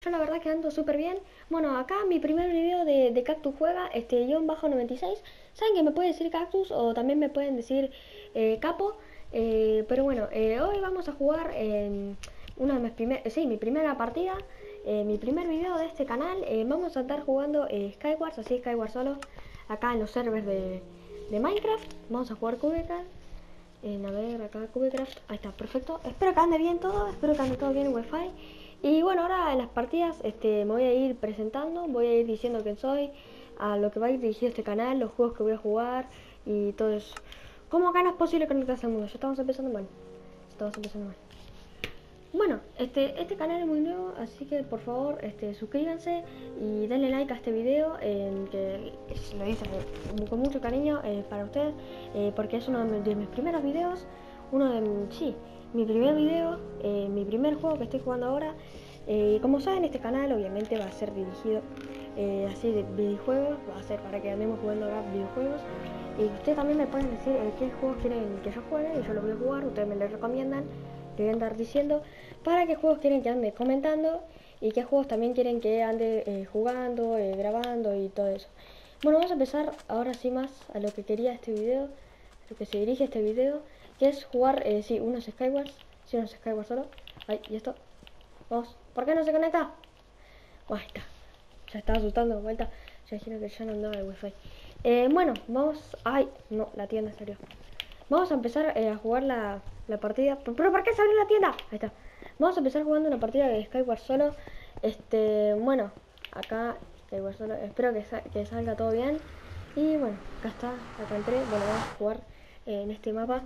yo la verdad que ando súper bien. Bueno, acá mi primer video de Cactus Juega, _96. Saben que me pueden decir Cactus o también me pueden decir Capo. Pero bueno, hoy vamos a jugar una de mi primera partida. Mi primer video de este canal. Vamos a estar jugando Skywars, así Skywars solo. Acá en los servers de Minecraft. Vamos a jugar Cubecraft. A ver, acá Cubecraft. Ahí está, perfecto. Espero que ande bien todo. Espero que ande todo bien en Wi-Fi. Y bueno, ahora en las partidas me voy a ir presentando. Voy a ir diciendo quién soy, a lo que va a ir dirigido este canal, los juegos que voy a jugar y todo eso. ¿Cómo acá no es posible conectarse al mundo? Ya estamos empezando mal. Bueno, este canal es muy nuevo, así que por favor suscríbanse y denle like a este video, que lo hice con mucho cariño para ustedes, porque es uno de mis primeros videos, mi primer video, mi primer juego que estoy jugando ahora. Como saben, este canal obviamente va a ser dirigido así de videojuegos, va a ser para que andemos jugando ahora videojuegos. Y ustedes también me pueden decir qué juegos quieren que yo juegue y yo los voy a jugar, ustedes me los recomiendan. Te voy a andar diciendo para qué juegos quieren que ande comentando y qué juegos también quieren que ande jugando, grabando y todo eso. Bueno, vamos a empezar ahora sí más a lo que quería este video, a lo que se dirige este video, que es jugar, unos Skywars, unos Skywars solo. Ay, ¿y esto? Vamos, ¿por qué no se conecta? Ahí está, ya estaba asustando de vuelta, ya imagino que ya no andaba el wifi. Bueno, vamos, ay, no, la tienda salió. Vamos a empezar a jugar la partida. ¿Pero por qué salió la tienda? Ahí está. Vamos a empezar jugando una partida de Skywars solo. Bueno, acá Skywars solo. Espero que salga todo bien. Y bueno, acá está, acá entré. Bueno, vamos a jugar en este mapa.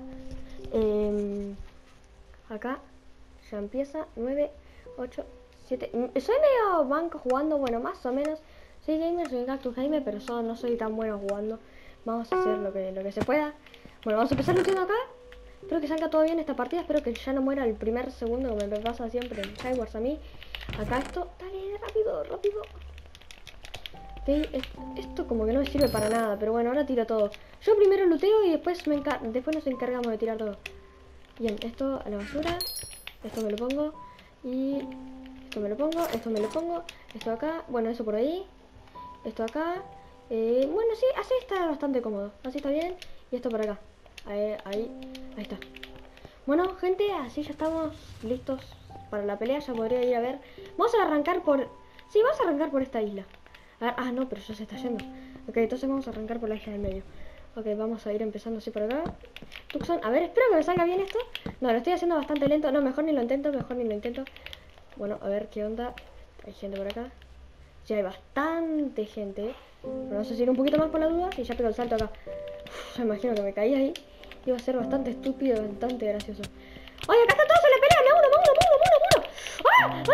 Acá ya empieza. 9, 8, 7. Soy medio banco jugando, bueno, más o menos. Soy gamer, soy Cactus Gamer, pero no soy tan bueno jugando. Vamos a hacer lo que se pueda. Bueno, vamos a empezar luchando acá. Espero que salga todo bien esta partida. Espero que ya no muera el primer segundo, como me pasa siempre en Skywars a mí. Acá esto. Dale, rápido. Esto como que no me sirve para nada. Pero bueno, ahora tiro todo. Yo primero luteo y después nos encargamos de tirar todo. Bien, esto a la basura. Esto me lo pongo. Y esto me lo pongo. Esto acá. Bueno, eso por ahí. Esto acá. Bueno, sí, así está bastante cómodo. Así está bien. Y esto por acá. Ahí está. Bueno, gente, así ya estamos listos para la pelea. Ya podría ir a ver. Vamos a arrancar por... Sí, vamos a arrancar por esta isla. A ver, no, pero ya se está yendo. Ok, entonces vamos a arrancar por la isla del medio. Ok, vamos a ir empezando así por acá. Tucson, a ver, espero que me salga bien esto. No, lo estoy haciendo bastante lento. No, mejor ni lo intento. Bueno, a ver qué onda. Hay gente por acá. Ya hay bastante gente. Pero vamos a seguir un poquito más por la duda. Y ya pego el salto acá. Ya imagino que me caí ahí. Iba a ser bastante estúpido, bastante gracioso. ¡Oye, acá están todos en la pelea! ¡Me uno! ¡Ah!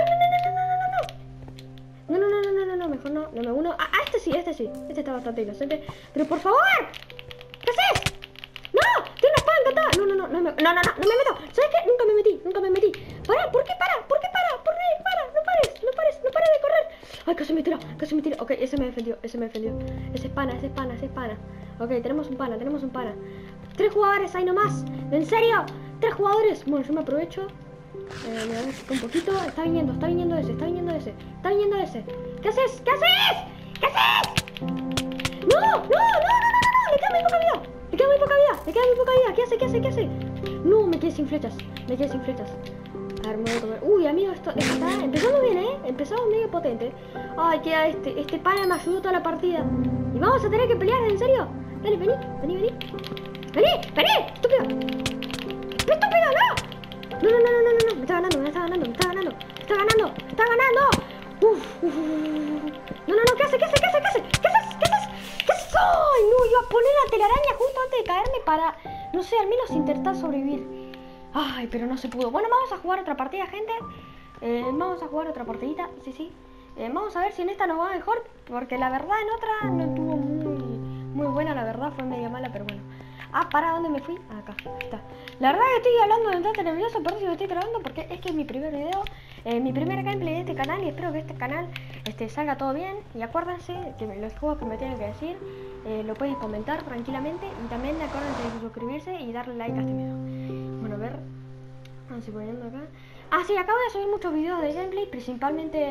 ¡Ay, no! Mejor no me uno. Este sí. Este está bastante inocente. ¡Pero por favor! ¿Qué haces? ¡No! ¡Tiene una espada encantada! No me meto. ¿Sabes qué? Nunca me metí. ¿Por qué para? ¿Por qué para? No pares de correr. Ay, casi me tiró. Ok, ese me defendió. Ese es pana. Ok, tenemos un pana. 3 jugadores, ahí nomás. ¿En serio? 3 jugadores. Bueno, yo me aprovecho. Me voy a acercar un poquito. Está viniendo ese. ¿Qué haces? ¡No! Le queda muy poca vida. ¿Qué hace? No, me quedé sin flechas. A ver, me voy a comer. Uy, amigo, esto está empezando bien, Empezamos medio potente. Ay, queda este pana me ayudó toda la partida. Y vamos a tener que pelear, ¿en serio? Dale, vení. ¡Estúpido! ¡No! Me está ganando. Uf. No, ¿qué haces? ¡Ay, no! Iba a poner la telaraña justo antes de caerme para, no sé, al menos intentar sobrevivir. Ay, pero no se pudo. Bueno, vamos a jugar otra partida, gente. Vamos a jugar otra partidita, sí. Vamos a ver si en esta nos va mejor, porque la verdad en otra no estuvo muy buena, la verdad fue medio mala, pero bueno. ¿Para dónde me fui? Acá está. La verdad que estoy hablando bastante nervioso, por eso me estoy trabando, porque es que es mi primer video, mi primer gameplay de este canal, y espero que este canal salga todo bien. Y acuérdense que los juegos que me tienen que decir lo pueden comentar tranquilamente, y también acuérdense de suscribirse y darle like a este video. Bueno, a ver si poniendo acá. Sí, acabo de subir muchos videos de gameplay, principalmente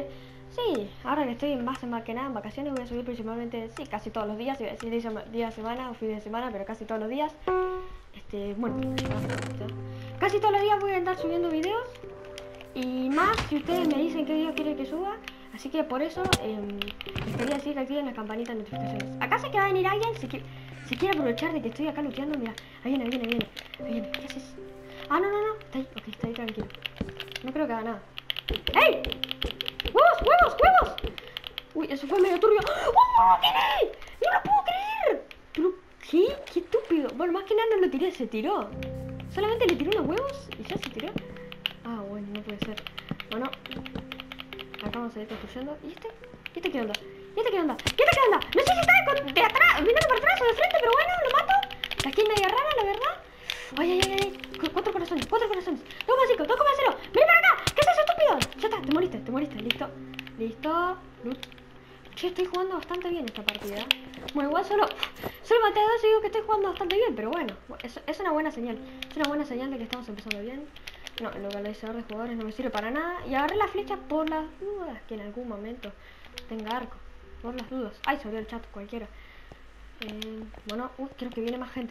Sí, ahora que estoy más que nada en vacaciones voy a subir principalmente, sí, casi todos los días, iba a decir día de semana o fin de semana, pero casi todos los días. Bueno, casi todos los días voy a estar subiendo videos y más si ustedes me dicen qué video quieren que suba. Así que por eso les quería decir que activen las campanitas de notificaciones. Acá sé que va a venir alguien, si quiere aprovechar de que estoy acá luteando, mira, ahí viene, ¿qué haces? Ah, no, está ahí, ok, está ahí tranquilo. No creo que haga nada. ¡Ey! ¡Huevos! Uy, eso fue medio turbio. ¡Oh, tiré! ¡No lo puedo creer! ¿Pero qué? ¡Qué estúpido! Bueno, más que nada no lo tiré, se tiró. Solamente le tiré unos huevos y ya se tiró. Ah, bueno, no puede ser. Bueno, acá vamos a ir construyendo. ¿Y este? ¿Y este qué onda? No sé si está de atrás, viniendo por atrás o de frente, pero bueno, lo mato. La skin media rara, la verdad. Ay. 4 corazones. 2,5, 2,0. ¡Ven para acá! ¿Qué haces, estúpido? Ya está, te moriste. Listo. Che, estoy jugando bastante bien esta partida. Bueno, igual solo maté a 2 y digo que estoy jugando bastante bien, pero bueno, es una buena señal. Es una buena señal de que estamos empezando bien. No, el localizador de jugadores no me sirve para nada. Y agarré la flecha por las dudas que en algún momento tenga arco. Por las dudas. Ay, se abrió el chat, cualquiera. Bueno, creo que viene más gente.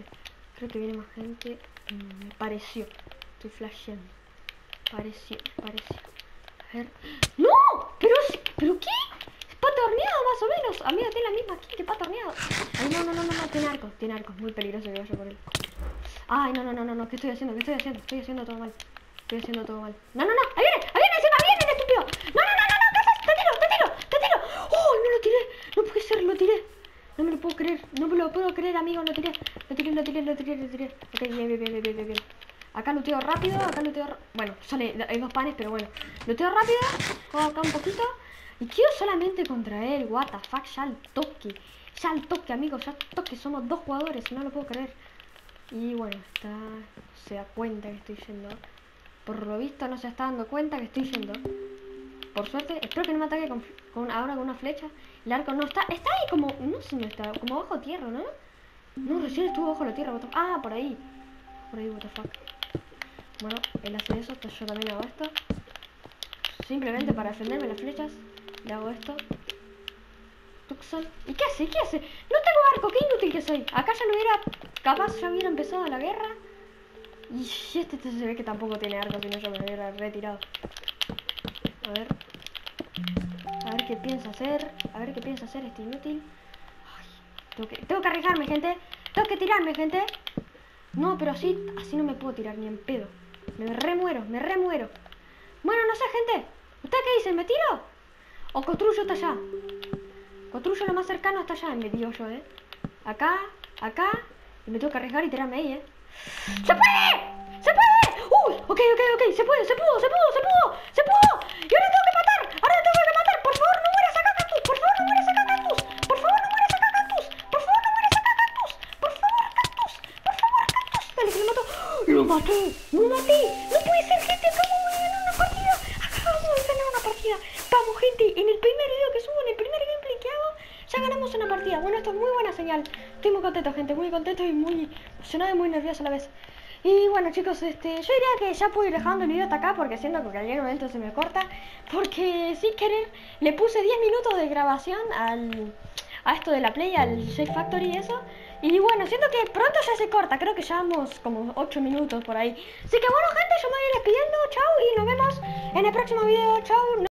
Me pareció. Estoy flasheando. Pareció. A ver. ¡No! ¿Pero qué? Es pato horneado más o menos. Amigo, tiene la misma skin que pato horneado. Ay, no. Tiene arco. Es muy peligroso que vaya por él. Ay, no. ¿Qué estoy haciendo? Estoy haciendo todo mal. No. Ahí viene, estúpido. No. ¿Qué haces? Te tiro. Oh, no lo tiré. No puede ser, lo tiré. No me lo puedo creer. No me lo puedo creer, amigo. Lo tiré. Ok, bien. Acá luteo rápido. Bueno, hay 2 panes, pero bueno. Luteo rápido. Juego acá un poquito. Y quedo solamente contra él. What the fuck, ya al toque, amigos. Somos 2 jugadores. No lo puedo creer. Y bueno, se da cuenta que estoy yendo. Por lo visto no se está dando cuenta que estoy yendo. Por suerte, espero que no me ataque ahora con una flecha. El arco no está ahí como, no sé dónde está, como bajo tierra, ¿no? No, recién estuvo bajo la tierra. Por ahí, what the fuck. Bueno, él hace eso, yo también hago esto. Simplemente para defenderme las flechas, le hago esto. Tucson. ¿Y qué hace? No tengo arco, qué inútil que soy. Acá ya hubiera empezado la guerra. Y este se ve que tampoco tiene arco, si no yo me hubiera retirado. A ver qué piensa hacer. Este inútil. Ay, tengo que arriesgarme, gente. Tengo que tirarme, gente. No, pero así no me puedo tirar ni en pedo. Me remuero. Bueno, no sé, gente. ¿Ustedes qué dicen? ¿Me tiro? ¿O construyo hasta allá? Construyo lo más cercano hasta allá, me digo yo, Acá. Y me tengo que arriesgar y tirarme ahí, ¡Se puede! Ok, se pudo. Y ahora tengo que matar. Por favor, no mueras acá, cactus. Dale, que lo mato. Lo maté. No puede ser, gente. Acabamos de ganar una partida. Vamos, gente. En el primer video que subo, en el primer gameplay que hago, ya ganamos una partida. Bueno, esto es muy buena señal. Estoy muy contento, gente. Muy contento y muy emocionado y muy nervioso a la vez. Y bueno, chicos, yo diría que ya puedo ir dejando el video hasta acá porque siento que en cualquier momento se me corta. Porque sin querer le puse 10 minutos de grabación a esto de la Play, al Shape Factory y eso. Y bueno, siento que pronto ya se corta. Creo que llevamos como 8 minutos por ahí. Así que bueno, gente, yo me voy despidiendo. Chao y nos vemos en el próximo video. Chao.